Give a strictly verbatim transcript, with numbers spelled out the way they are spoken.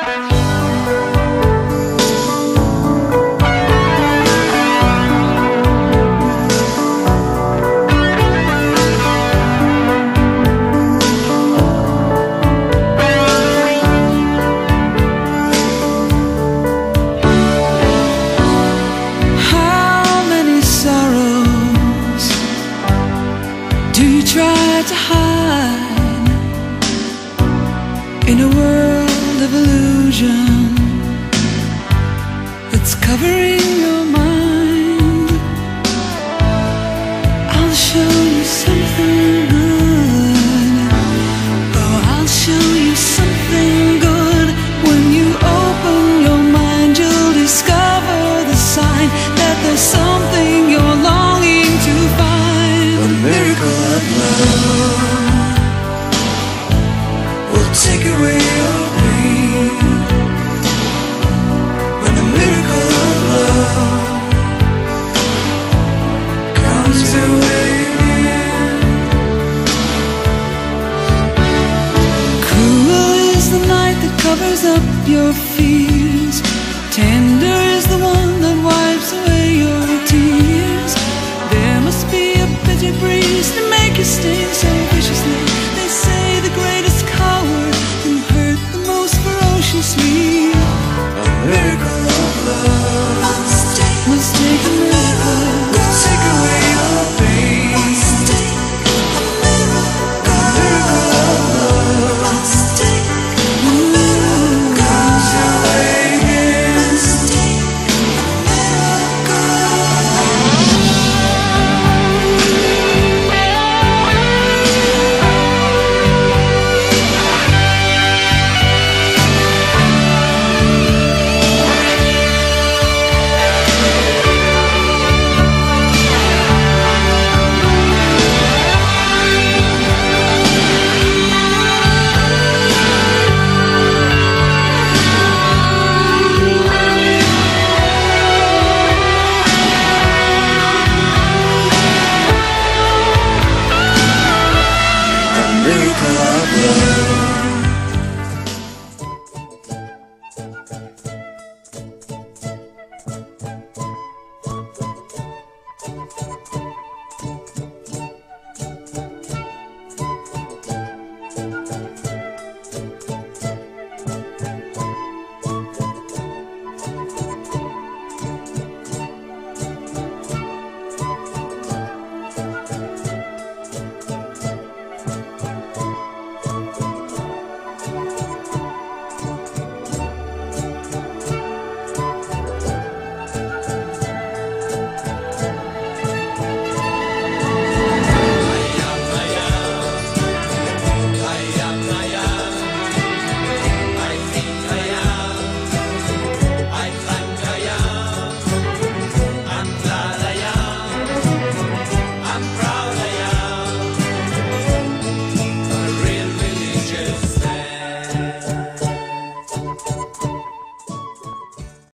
Try to hide in a world of illusion that's covering your mind. I'll show you something good. Oh, I'll show you something good. When you open your mind, you'll discover the sign that there's something you're longing to find. A miracle of love will take away your pain. When the miracle of love comes your way. Cruel is the night that covers up your fears. Tender